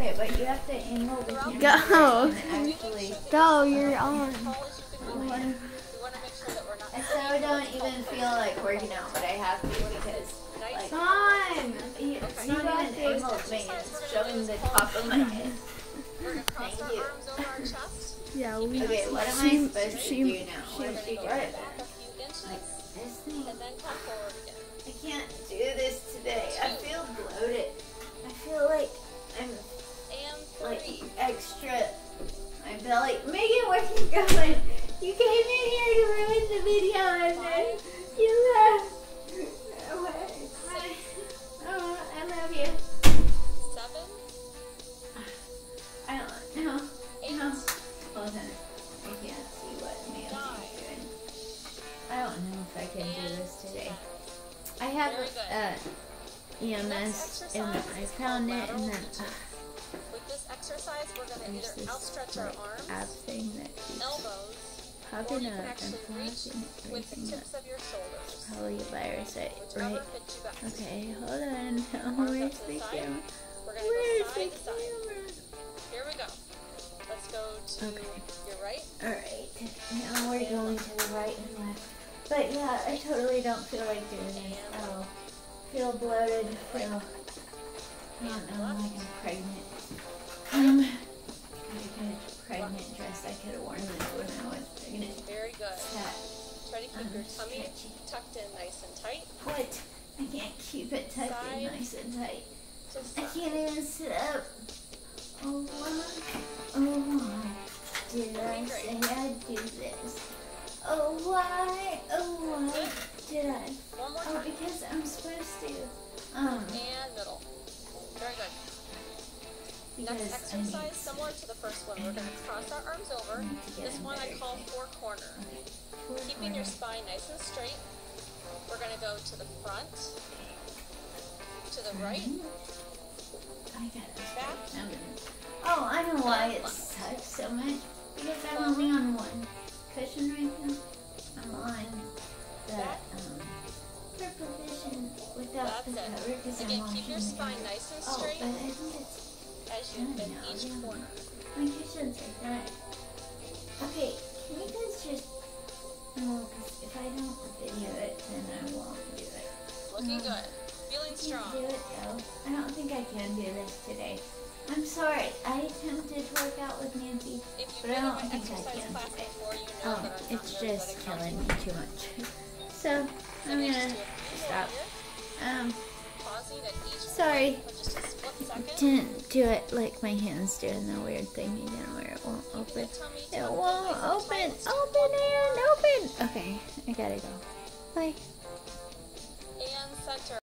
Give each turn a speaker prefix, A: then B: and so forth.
A: Okay, but you have to angle the camera.
B: Go.
A: Actually,
B: Go, you're on.
A: I so don't even feel like working out, but I have to because, like,
B: Come on.
A: it's not even angled me. It's showing the top of my head. Thank you.
B: Yeah, we.
A: Okay, what am I supposed to do now? What should I do? Like, this thing. I can't do this today. I feel bloated. I feel like I'm like extra. My belly. Megan, where you going? You came in here to ruin the video and then you left. Oh, I love you.
C: 7.
A: I don't know. No. Hold on. I can't see what Nancy's doing. I don't know if I can do this today. I have EMS and I found it and then
C: With this exercise, we're going to
A: there's
C: either
A: this
C: outstretch our
A: like
C: arms,
A: ab thing that keeps
C: elbows,
A: popping
C: or you
A: up
C: can
A: and
C: actually reach
A: flashing
C: with the
A: everything
C: tips
A: up.
C: of your shoulders.
A: Probably a virus, right?
C: Whichever fits you best.
A: Okay, hold on.
C: Arms
A: Where's
C: up to
A: the
C: the side.
A: camera?
C: We're going to
A: Where's
C: go
A: the
C: side to side.
A: camera?
C: Here we go. Let's go to your right.
A: Alright, now we're going to the right and left. But yeah, I totally don't feel like doing this. Oh, feel bloated. Feel, I don't know, like I'm pregnant. I got a pregnant dress. I could have worn this when I was pregnant.
C: Very good.
A: That,
C: Try to keep your tummy tucked in nice and tight.
A: what? I can't keep it tucked in
C: Side.
A: nice and tight.
C: To
A: I
C: side.
A: can't even sit up. Oh, why? Oh, why did I say I'd do this? Oh, why? Oh, why did I?
C: One more
A: Oh,
C: time.
A: because I'm supposed to.
C: And middle. Very good. Next
A: Because
C: exercise, similar to the first one, we're going to cross our arms over. This one I call four corner. Keeping your spine nice and straight. We're going to go to the front, to the right,
A: I got it.
C: back.
A: Oh, I know why it sucks so much. Because I'm only on one cushion right now. I'm on the purple cushion without the
C: That's it.
A: cover because I'm
C: Again,
A: watching
C: keep your
A: the
C: spine
A: cover.
C: nice and
A: Oh,
C: straight
A: but I think it's
C: as you
A: done
C: bend
A: now,
C: each
A: yeah.
C: corner.
A: My cushions are done. Okay, can you guys just... No, because if I don't video it, then I won't do it.
C: Looking good. Feeling
A: I can't
C: strong.
A: do it though. I don't think I can do this today. I'm sorry. I attempted to work out with Nancy,
C: If you've
A: but I
C: been in
A: don't
C: my
A: think I
C: exercise
A: can
C: class
A: today.
C: before, you know that our
A: It's
C: top nerves
A: just
C: that are
A: killing me too much. So
C: So
A: I'm
C: we just
A: gonna
C: do a few more
A: stop.
C: here. Pausing at each
A: Sorry.
C: point for just a split second.
A: Didn't do it like my hands doing the weird thing again where it won't open.
C: Tummy
A: It
C: tucked in
A: won't
C: nice and
A: open.
C: tight.
A: Open and open. Okay, I gotta go. Bye.
C: And center.